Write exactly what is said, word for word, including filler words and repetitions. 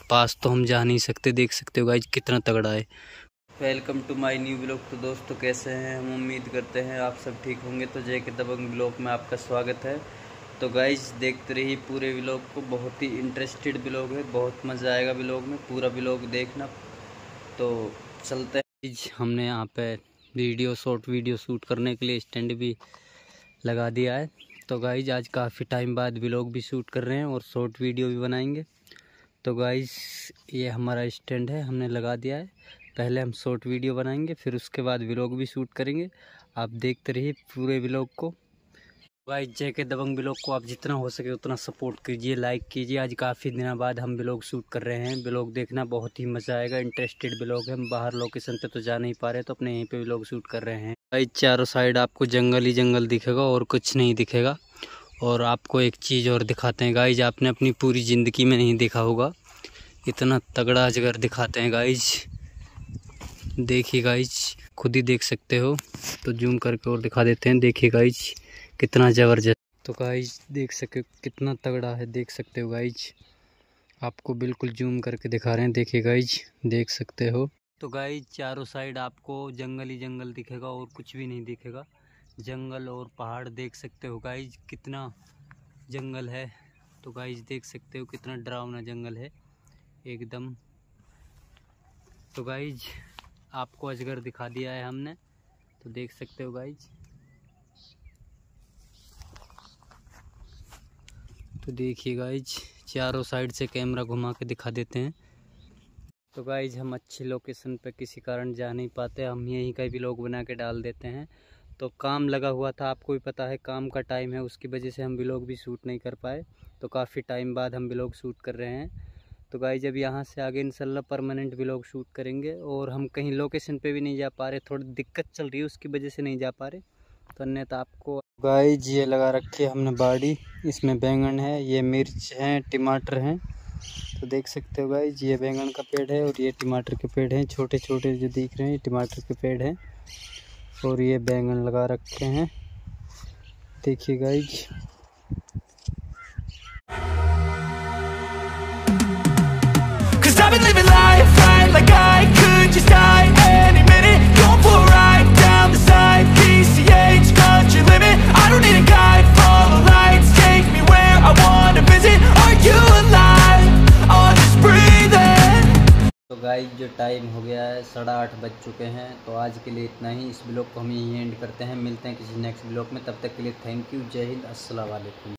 पास तो हम जा नहीं सकते। देख सकते हो गाइज कितना तगड़ा है। Welcome to my new blog. तो दोस्तों कैसे हैं? हम उम्मीद करते हैं आप सब ठीक होंगे। तो जय के दबंग ब्लॉग में आपका स्वागत है। तो गाइज देखते रहिए पूरे ब्लॉग को, बहुत ही इंटरेस्टेड ब्लॉग है, बहुत मज़ा आएगा ब्लॉग में, पूरा ब्लॉग देखना। तो चलते हैं। हमने यहाँ पे वीडियो शॉर्ट वीडियो शूट करने के लिए स्टैंड भी लगा दिया है। तो गाइज आज काफ़ी टाइम बाद व्लॉग भी शूट कर रहे हैं और शॉर्ट वीडियो भी बनाएंगे। तो गाइज ये हमारा स्टैंड है, हमने लगा दिया है। पहले हम शॉर्ट वीडियो बनाएंगे, फिर उसके बाद व्लॉग भी शूट करेंगे। आप देखते रहिए पूरे व्लॉग को। गाइज जय के दबंग व्लॉग को आप जितना हो सके उतना सपोर्ट कीजिए, लाइक कीजिए। आज काफ़ी दिनों बाद हम व्लॉग शूट कर रहे हैं। व्लॉग देखना बहुत ही मज़ा आएगा, इंटरेस्टेड व्लॉग है। हम बाहर लोकेशन पे तो जा नहीं पा रहे, तो अपने यहीं पे व्लॉग शूट कर रहे हैं। गाइज चारों साइड आपको जंगल ही जंगल दिखेगा और कुछ नहीं दिखेगा। और आपको एक चीज़ और दिखाते हैं गाइज, आपने अपनी पूरी ज़िंदगी में नहीं देखा होगा, इतना तगड़ा अजगर दिखाते हैं गाइज। देखिए गाइज खुद ही देख सकते हो, तो जूम करके और दिखा देते हैं। देखिए गाइज कितना ज़बरदस्त। तो गाइज देख सके कितना तगड़ा है, देख सकते हो गाइज। आपको बिल्कुल जूम करके दिखा रहे हैं। देखिए गाइज देख सकते हो। तो गाइज चारों साइड आपको जंगल ही जंगल दिखेगा और कुछ भी नहीं दिखेगा। जंगल और पहाड़ देख सकते हो गाइज, कितना जंगल है। तो गाइज देख सकते हो कितना डरावना जंगल है एकदम। तो गाइज आपको अजगर दिखा दिया है हमने, तो देख सकते हो गाइज। तो देखिए गाइज चारों साइड से कैमरा घुमा के दिखा देते हैं। तो गाइज हम अच्छी लोकेशन पे किसी कारण जा नहीं पाते, हम यहीं का भी व्लॉग बना के डाल देते हैं। तो काम लगा हुआ था, आपको भी पता है काम का टाइम है, उसकी वजह से हम व्लॉग भी शूट नहीं कर पाए। तो काफ़ी टाइम बाद हम व्लॉग शूट कर रहे हैं। तो गाइज अब यहाँ से आगे इंशाल्लाह परमानेंट व्लॉग शूट करेंगे। और हम कहीं लोकेशन पे भी नहीं जा पा रहे, थोड़ी दिक्कत चल रही है, उसकी वजह से नहीं जा पा रहे। तो अन्यथा आपको गाइज ये लगा रखी है हमने बाड़ी, इसमें बैंगन है, ये मिर्च है, टमाटर हैं। तो देख सकते हो गाइज ये बैंगन का पेड़ है और ये टमाटर के पेड़ हैं, छोटे छोटे जो दिख रहे हैं टमाटर के पेड़ हैं। और ये बैंगन लगा रखे हैं, देखिए guys. I've been living life right like I could just die any minute. Going for a ride down the side, P C H, country limit. I don't need a guide, follow lights, take me where I wanna visit. Are you alive? Or just breathing? तो guys जो time हो गया है साढ़े आठ बज चुके हैं। तो आज के लिए इतना ही, इस ब्लॉग को हम यहीं एंड करते हैं। मिलते हैं किसी नेक्स्ट ब्लॉग में, तब तक के लिए थैंक यू, जय हिंद, अस्सलाम वालेकुम।